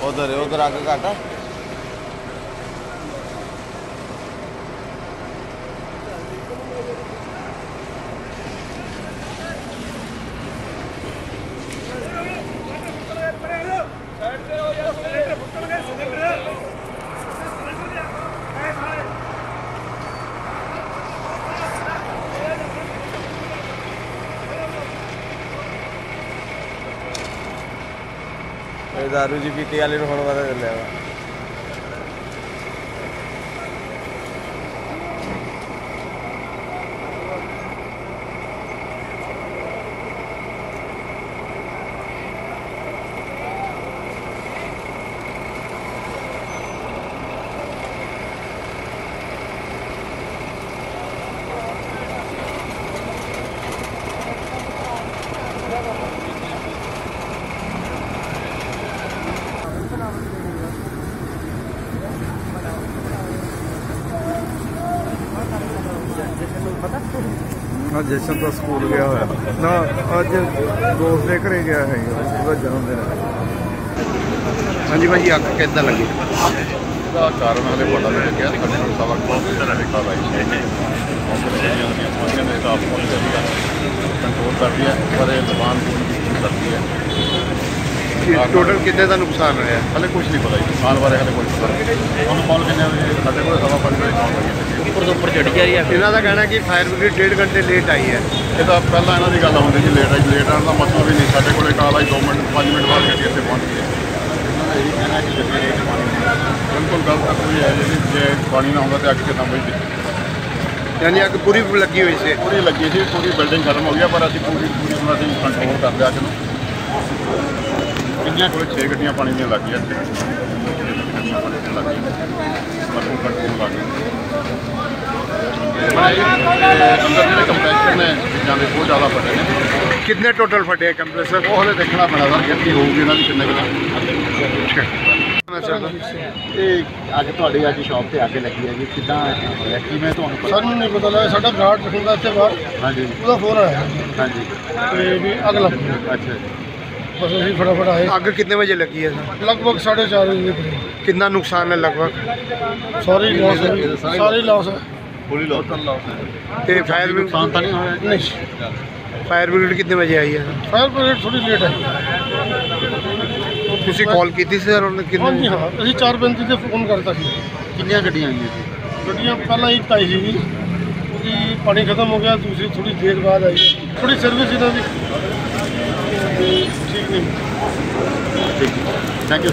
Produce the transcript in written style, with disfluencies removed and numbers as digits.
उधर उधर आगे घाटा दारू जी पीती वाले होने पता चलेगा। जशन तो स्कूल गया हुआ ना, अज दोस्त के घरे गया है जन्मदिन। हाँ जी भाई, अग किदा लगी? कारण हमें पता नहीं लगे, कंट्रोल कर दिया पर दुकान करती है। टोटल कितने का नुकसान होया? हले कुछ नहीं पता, नुकसान बारे हले कुछ पता नहीं। हम कॉल करने साढ़े को 5:15 बजे कॉल लगी ऊपर तो ऊपर चढ़ गया। इन्हों का कहना कि फायर ब्रिगेड 1.5 घंटे लेट आई है। ये तो पहला इन्हों की गल होती जी लेट आई, लेट आने का मतलब ही नहीं। साढ़े को कॉल आई 2 मिनट 5 मिनट बाद गड्डी इतने पहुँच गई। यही कहना कि बिल्कुल गलत हुई है जी, जे पानी ना होगा तो अग कितना बुझती। यानी अग पूरी लगी हुई से? पूरी लगी थी, पूरी बिल्डिंग खत्म हो गया पर अभी पूरी कंट्रोल कर लिया। अग किनिया को 6 गड्डियाँ पानी दी लग गई, कंट्रोल लग गई। अंदर जो कंप्रेसर ने चीज़ों के बहुत ज़्यादा फटे हैं। कितने टोटल फटे हैं कंप्रेसर? वो हले देखना पैना सर, गिनती होगी इन्हों की कितने अग थोड़ी अज शॉप से अग लगी है जी, किदा कि मैं सानू नहीं पता लगा। साडा गार्ड रखूंगा इतने बाहर। हाँ जी, वो फोन आया। हाँ जी, भी अग लग गई। अच्छा, बस अभी फटाफट आए। अग कितने बजे लगी है? लगभग 4:30 बजे। कितना नुकसान है लगभग? सारी लॉस है, सारी लॉस है, पूरी लॉस है। फायर ब्रिगेड नुकसान तो नहीं होया? नहीं। फायर ब्रिगेड कितने बजे आई है? फायर ब्रिगेड थोड़ी लेट आई। ਤੁਸੀਂ ਕਾਲ ਕੀਤੀ ਸੀ ਸਰ? ਉਹਨੇ ਕਿੰਨੇ? ਹਾਂਜੀ ਹਾਂ, ਅਸੀਂ 4:35 ਤੇ ਫੋਨ ਕਰਤਾ ਸੀ। ਕਿੰਨੀਆਂ ਗੱਡੀਆਂ ਆਈਆਂ ਸੀ? ਗੱਡੀਆਂ ਪਹਿਲਾਂ ਇੱਕ ਆਈ ਸੀ ਜੀ, ਉਹਦੀ ਪਾਣੀ ਖਤਮ ਹੋ ਗਿਆ। ਦੂਸਰੀ ਥੋੜੀ ਦੇਰ ਬਾਅਦ ਆਈ। ਥੋੜੀ ਸਰਵਿਸ ਇਹਨਾਂ ਦੀ ਠੀਕ ਨਹੀਂ। ਠੀਕ, ਥੈਂਕ ਯੂ।